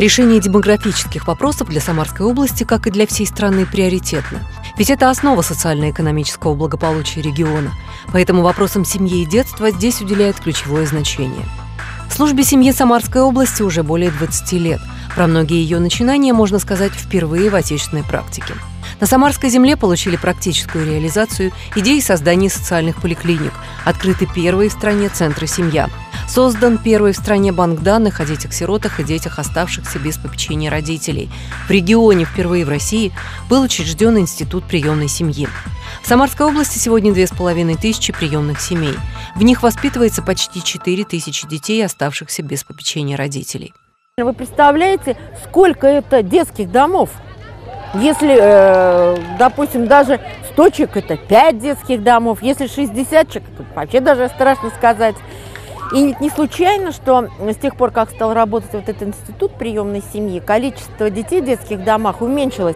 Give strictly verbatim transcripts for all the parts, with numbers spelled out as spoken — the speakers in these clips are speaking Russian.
Решение демографических вопросов для Самарской области, как и для всей страны, приоритетно. Ведь это основа социально-экономического благополучия региона. Поэтому вопросам семьи и детства здесь уделяют ключевое значение. Службе семьи Самарской области уже более двадцати лет. Про многие ее начинания можно сказать впервые в отечественной практике. На Самарской земле получили практическую реализацию идеи создания социальных поликлиник. Открыты первые в стране центры «Семья». Создан первый в стране банк данных о детях-сиротах и детях, оставшихся без попечения родителей. В регионе впервые в России был учрежден институт приемной семьи. В Самарской области сегодня две с половиной тысячи приемных семей. В них воспитывается почти четыре тысячи детей, оставшихся без попечения родителей. Вы представляете, сколько это детских домов? Если, э, допустим, даже сто человек – это пять детских домов, если шестьдесят человек – это вообще даже страшно сказать. И не случайно, что с тех пор, как стал работать вот этот институт приемной семьи, количество детей в детских домах уменьшилось.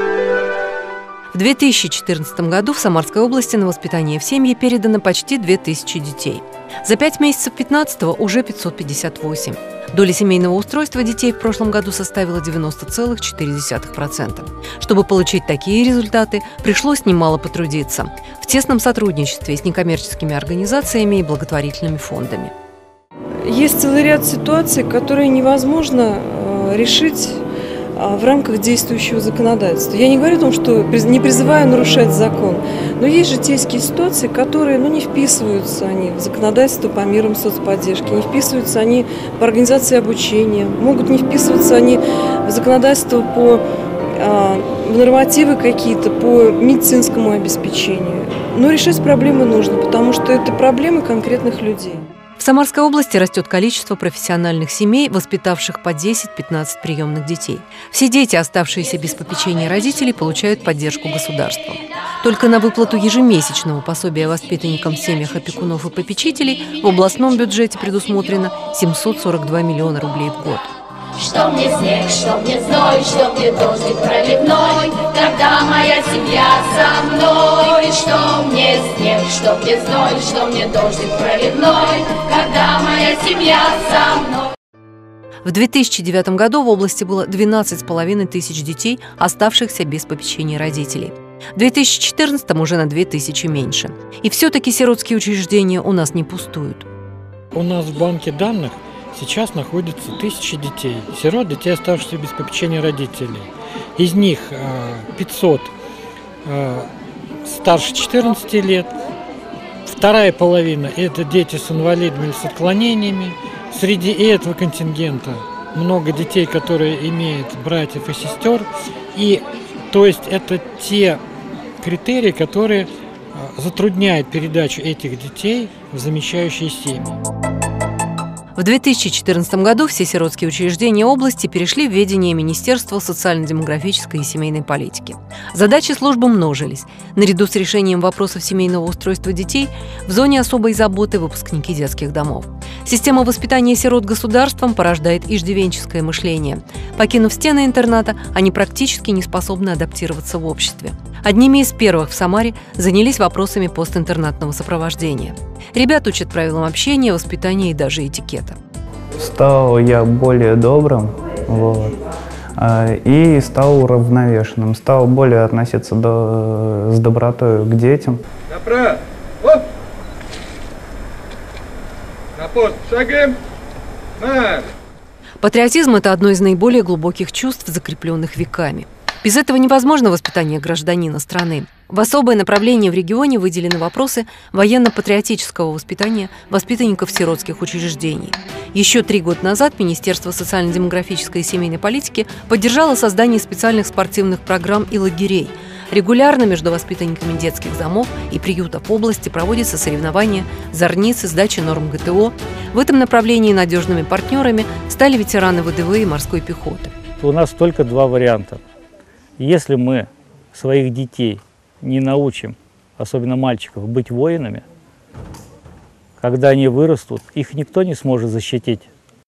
В две тысячи четырнадцатом году в Самарской области на воспитание в семьи передано почти две тысячи детей. За пять месяцев две тысячи пятнадцатого уже пятьсот пятьдесят восемь. Доля семейного устройства детей в прошлом году составила девяносто целых четыре десятых процента. Чтобы получить такие результаты, пришлось немало потрудиться в тесном сотрудничестве с некоммерческими организациями и благотворительными фондами. Есть целый ряд ситуаций, которые невозможно решить в рамках действующего законодательства. Я не говорю о том, что не призываю нарушать закон, но есть житейские ситуации, которые ну, не вписываются они в законодательство по мерам соцподдержки, не вписываются они по организации обучения, могут не вписываться они в законодательство по в нормативы какие-то по медицинскому обеспечению. Но решать проблемы нужно, потому что это проблемы конкретных людей. В Самарской области растет количество профессиональных семей, воспитавших по десять-пятнадцать приемных детей. Все дети, оставшиеся без попечения родителей, получают поддержку государства. Только на выплату ежемесячного пособия воспитанникам в семьях опекунов и попечителей в областном бюджете предусмотрено семьсот сорок два миллиона рублей в год. Что мне снег, что мне зной, что мне дождик проливной, когда моя семья со мной. Что мне снег, что мне зной, что мне дождик проливной, когда моя семья со мной. В две тысячи девятом году в области было двенадцать с половиной тысяч детей, оставшихся без попечения родителей. В две тысячи четырнадцатом уже на две тысячи меньше. И все-таки сиротские учреждения у нас не пустуют. У нас в банке данных сейчас находится тысячи детей, сирот, детей, оставшихся без попечения родителей. Из них пятьсот старше четырнадцати лет, вторая половина – это дети с инвалидами или с отклонениями. Среди этого контингента много детей, которые имеют братьев и сестер. И, то есть это те критерии, которые затрудняют передачу этих детей в замещающие семьи. В две тысячи четырнадцатом году все сиротские учреждения области перешли в ведение Министерства социально-демографической и семейной политики. Задачи службы множились. Наряду с решением вопросов семейного устройства детей в зоне особой заботы выпускники детских домов. Система воспитания сирот государством порождает иждивенческое мышление. Покинув стены интерната, они практически не способны адаптироваться в обществе. Одними из первых в Самаре занялись вопросами постинтернатного сопровождения. Ребят учат правилам общения, воспитания и даже этикета. Стал я более добрым, вот, и стал уравновешенным, стал более относиться до, с добротой к детям. Направо! Оп! На пост! Шагаем! Марш! Патриотизм – это одно из наиболее глубоких чувств, закрепленных веками. Без этого невозможно воспитание гражданина страны. В особое направление в регионе выделены вопросы военно-патриотического воспитания воспитанников сиротских учреждений. Еще три года назад Министерство социально-демографической и семейной политики поддержало создание специальных спортивных программ и лагерей. Регулярно между воспитанниками детских домов и приютов области проводятся соревнования, зорницы, сдача норм гэ тэ о. В этом направлении надежными партнерами стали ветераны вэ дэ вэ и морской пехоты. У нас только два варианта. Если мы своих детей не научим, особенно мальчиков, быть воинами, когда они вырастут, их никто не сможет защитить.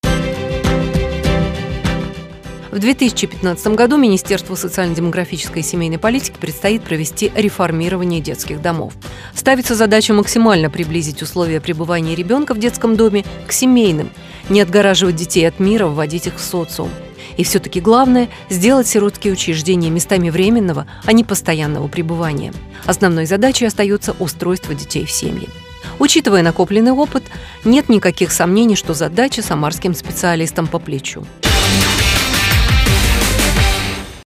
В две тысячи пятнадцатом году Министерству социально-демографической и семейной политики предстоит провести реформирование детских домов. Ставится задача максимально приблизить условия пребывания ребенка в детском доме к семейным, не отгораживать детей от мира, вводить их в социум. И все-таки главное – сделать сиротские учреждения местами временного, а не постоянного пребывания. Основной задачей остается устройство детей в семьи. Учитывая накопленный опыт, нет никаких сомнений, что задача самарским специалистам по плечу.